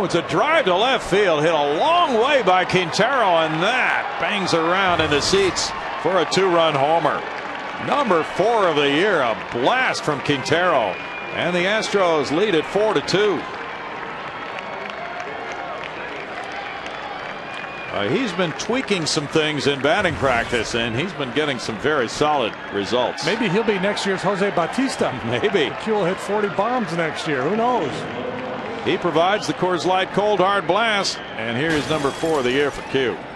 was a drive to left field, hit a long way by Quintero, and that bangs around in the seats for a 2-run homer. Number 4 of the year, a blast from Quintero, and the Astros lead at 4-2. He's been tweaking some things in batting practice, and he's been getting some very solid results. Maybe he'll be next year's Jose Bautista. Maybe. He'll hit 40 bombs next year. Who knows? He provides the Coors Light Cold Hard Blast, and here's number 4 of the year for Q.